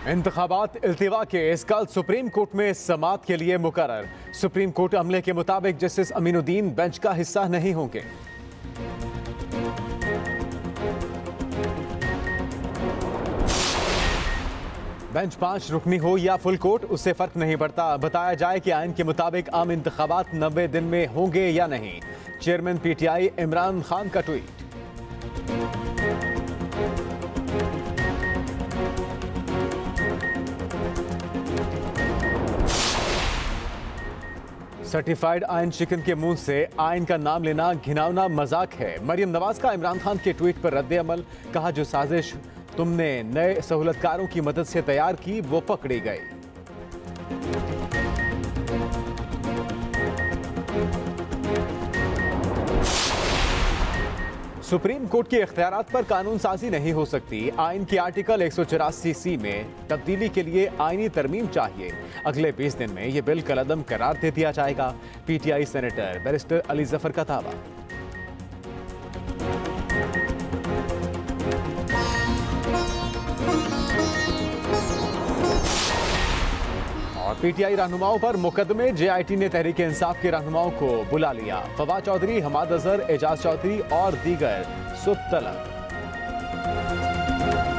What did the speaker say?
इंतखाबात इल्तिवा केस कल सुप्रीम कोर्ट में समाअत के लिए मुकर्रर। सुप्रीम कोर्ट अमले के मुताबिक जस्टिस अमीनुद्दीन बेंच का हिस्सा नहीं होंगे। बेंच 5 रुकनी हो या फुल कोर्ट उससे फर्क नहीं पड़ता। बताया जाए कि आइन के मुताबिक आम इंतखाबात 90 दिन में होंगे या नहीं। चेयरमैन पीटीआई इमरान खान का ट्वीट। सर्टिफाइड आइन शिकन के मुंह से आइन का नाम लेना घिनौना मजाक है। मरियम नवाज का इमरान खान के ट्वीट पर रद्द अमल। कहा, जो साजिश तुमने नए सहूलतकारों की मदद से तैयार की वो पकड़ी गई। सुप्रीम कोर्ट के इख्तियारात पर कानून साजी नहीं हो सकती। आइन के आर्टिकल 184C में तब्दीली के लिए आईनी तरमीम चाहिए। अगले 20 दिन में यह बिल कलअदम करार दे दिया जाएगा। PTI senator barrister Ali Zafar का दावा। और पीटीआई रहनुमाओं पर मुकदमे। जेआईटी ने तहरीक इंसाफ के रहनुमाओं को बुला लिया। फवाद चौधरी, हमाद अजहर, एजाज चौधरी और दीगर सुब तलब।